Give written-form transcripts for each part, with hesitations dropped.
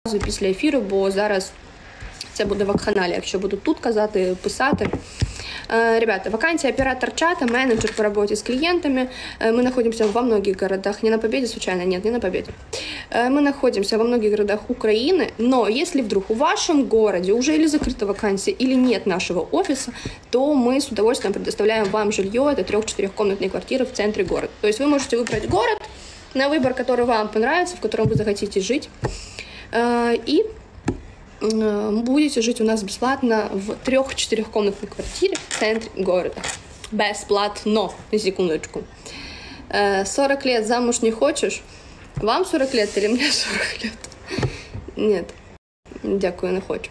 після ефіру, бо зараз це буде вакханалія, якщо буду тут казати, писати. Ребята, вакансия оператор чата, менеджер по работе с клиентами. Мы находимся во многих городах, не на Победе случайно, нет, не на Победе. Мы находимся во многих городах Украины, но если вдруг в вашем городе уже или закрыта вакансия, или нет нашего офиса, то мы с удовольствием предоставляем вам жилье, это 3-4-комнатные квартиры в центре города. То есть вы можете выбрать город на выбор, который вам понравится, в котором вы захотите жить, и будете жить у нас бесплатно в 3-4-комнатной квартире в центре города. Бесплатно, на секундочку. 40 лет замуж не хочешь? Вам 40 лет или мне 40 лет? Нет, дякую, не хочу.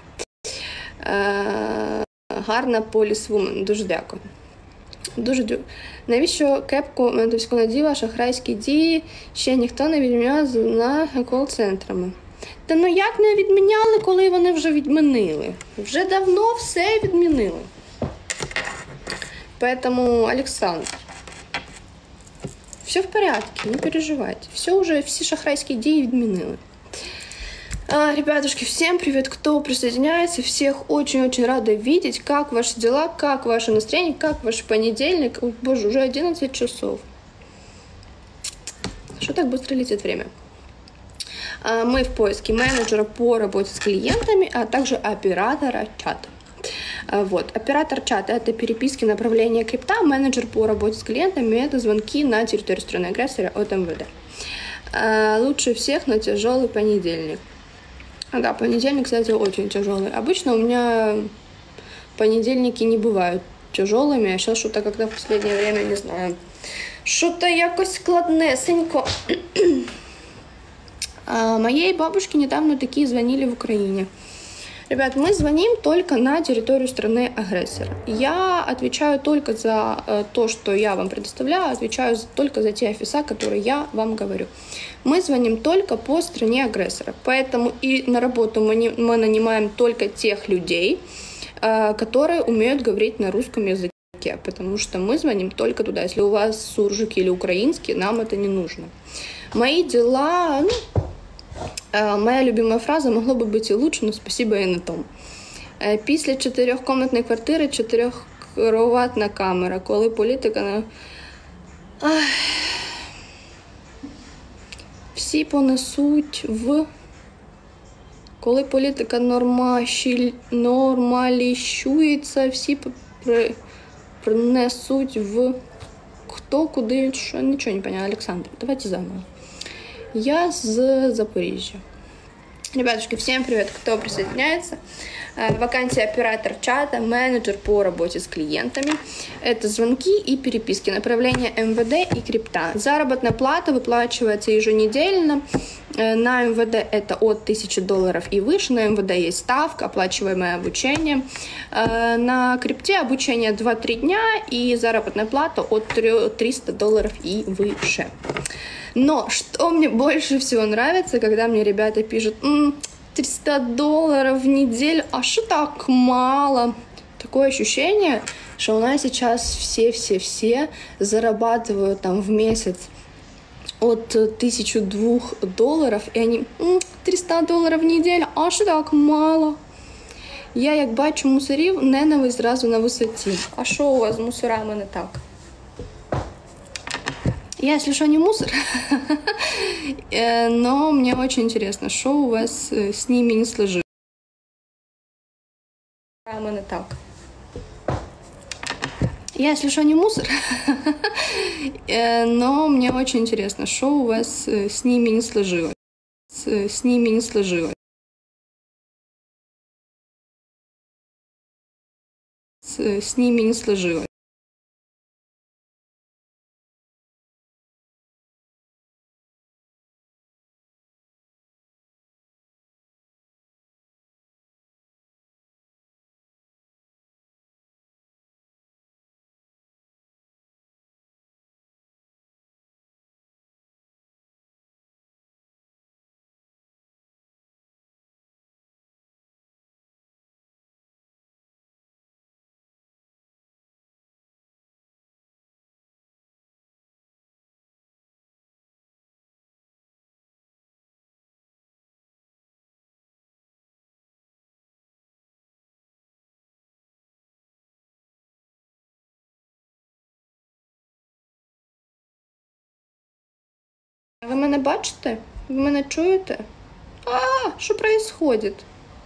Гарна полісвумен, дуже дякую. Дуже дякую. Навіщо кепку ментовську наділа, шахрайські дії, ще ніхто не відміняв з кол-центрами? Та ну як не відміняли, коли вони вже відмінили? Вже давно все відмінили. Поэтому, Александр, все в порядке, не переживайте. Все шахрайские идеи відмінили. Ребятушки, всем привет, кто присоединяется. Всех очень-очень рада видеть. Как ваши дела, как ваше настроение, как ваш понедельник. Ой, боже, уже 11 часов. Что так быстро летит время? Мы в поиске менеджера по работе с клиентами, а также оператора чата. Вот. Оператор чата – это переписки направления крипта, менеджер по работе с клиентами – это звонки на территорию страны-агрессора от МВД. Лучше всех на тяжелый понедельник. Да, понедельник, кстати, очень тяжелый. Обычно у меня понедельники не бывают тяжелыми, а сейчас что-то как-то в последнее время, не знаю, что-то якось складнесенько. Моей бабушке недавно такие звонили в Украине. Ребят, мы звоним только на территорию страны-агрессора. Я отвечаю только за то, что я вам предоставляю, отвечаю только за те офиса, которые я вам говорю. Мы звоним только по стране-агрессора, поэтому и на работу мы нанимаем только тех людей, которые умеют говорить на русском языке, потому что мы звоним только туда. Если у вас суржик или украинский, нам это не нужно. Мои дела... Моя любимая фраза «могло бы быть и лучше, но спасибо и на том». Після 4-комнатної квартири 4-кроватна камера, коли політика... Всі понесуть в... Коли політика нормаліщується, всі принесуть в... Хто, куди, що? Нічого не поняла, Александр. Давайте заново. Я с Запоріжжя. Ребятушки, всем привет, кто присоединяется. Вакансия оператор чата, менеджер по работе с клиентами. Это звонки и переписки, направление МВД и крипта. Заработная плата выплачивается еженедельно. На МВД это от $1000 и выше. На МВД есть ставка, оплачиваемое обучение. На крипте обучение 2-3 дня и заработная плата от $300 и выше. Но что мне больше всего нравится, когда мне ребята пишут $300 в неделю, а что так мало? Такое ощущение, что у нас сейчас все зарабатывают там в месяц от $1002, и они $300 в неделю, а що так мало? Я, як бачу мусорів, ненависть зразу на висоті. А що у вас з мусорами не так? Я, если что, не мусор, но мне очень интересно, что у вас с ними не сложилось. Не так. Я, если что, не мусор, но мне очень интересно, что у вас с ними не сложилось. С ними не сложилось. С ними не сложилось. Ви мене бачите? Ви мене чуєте? Что происходит?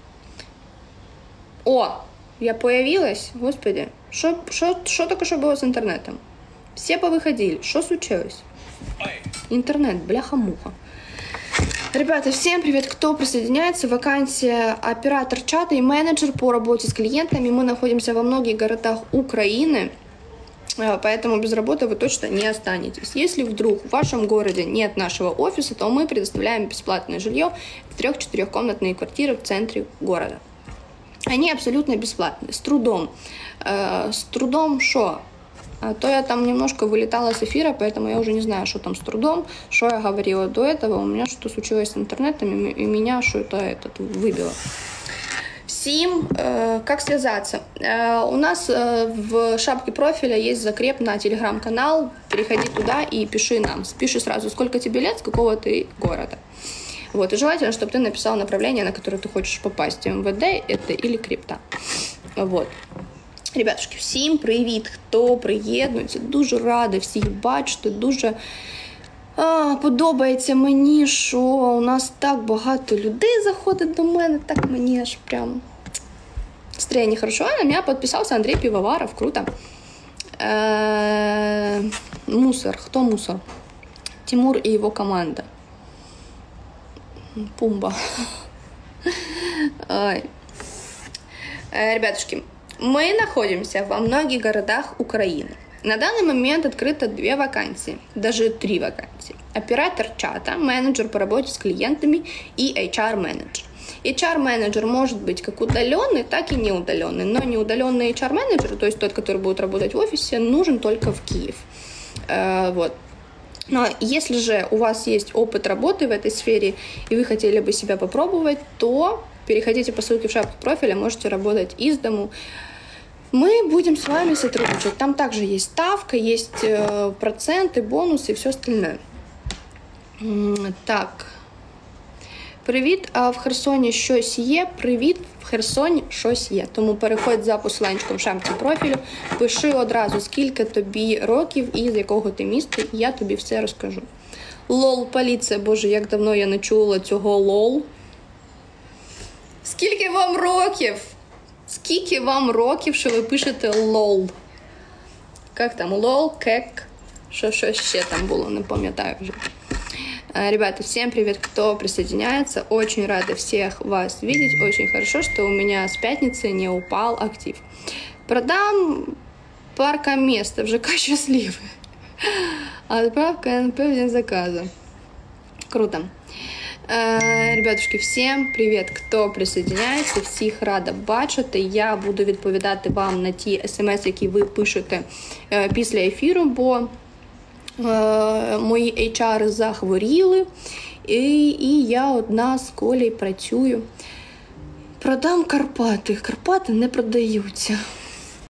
О, я появилась? Господи, что только что было с интернетом? Все повыходили. Что случилось? Интернет, бляха-муха. Ребята, всем привет, кто присоединяется. Вакансия оператор чата и менеджер по работе с клиентами. Мы находимся во многих городах Украины, поэтому без работы вы точно не останетесь. Если вдруг в вашем городе нет нашего офиса, то мы предоставляем бесплатное жилье в 3-4-комнатные квартиры в центре города. Они абсолютно бесплатные, с трудом. С трудом что? А то я там немножко вылетала с эфира, поэтому я уже не знаю, что там с трудом, что я говорила до этого. У меня что-то случилось с интернетом, и меня что-то выбило. Всем, как связаться? У нас в шапке профиля есть закреп на телеграм-канал. Переходи туда и пиши нам. Пиши сразу, сколько тебе лет, с какого ты города. Вот. И желательно, чтобы ты написал направление, на которое ты хочешь попасть. МВД это или крипта. Вот. Ребятушки, всім привіт, хто приєднується. Дуже рада всіх бачити, дуже подобається мені, що у нас так багато людей заходить до мене, так мені аж прям настроєння хорошо. На мене підписався Андрій Пивоваров, круто. Мусор, хто мусор? Тимур і його команда. Пумба. Ребятушки, мы находимся во многих городах Украины. На данный момент открыто 2 вакансии, даже 3 вакансии. Оператор чата, менеджер по работе с клиентами и HR-менеджер. HR-менеджер может быть как удаленный, так и неудаленный. Но неудаленный HR-менеджер, то есть тот, который будет работать в офисе, нужен только в Киев. Вот. Но если же у вас есть опыт работы в этой сфере, и вы хотели бы себя попробовать, то переходите по ссылке в шапку профиля, можете работать из дому. Мы будем с вами сотрудничать. Там также есть ставка, есть проценты, бонусы и все остальное. Так. Привіт, а в Херсоні щось є? Привіт, в Херсоні щось є. Тому переходь за посиланчиком в шапці профілю, пиши одразу, скільки тобі років і з якого ти міста, і я тобі все розкажу. Лол, поліція, боже, як давно я не чула цього лол. Скільки вам років? Скільки вам років, що ви пишете лол? Як там, лол, кек? Що ще там було, не пам'ятаю вже. Ребята, всем привет, кто присоединяется. Очень рада всех вас видеть. Очень хорошо, что у меня с пятницы не упал актив. Продам паркоместо в ЖК «Счастливый». Отправка НП в день заказа. Круто. Ребятушки, всем привет, хто присоединяється, всіх рада бачити. Я буду відповідати вам на ті смс, які ви пишете після ефіру, бо мої HR захворіли, і я одна з Колею працюю. Продам Карпати. Карпати не продаються.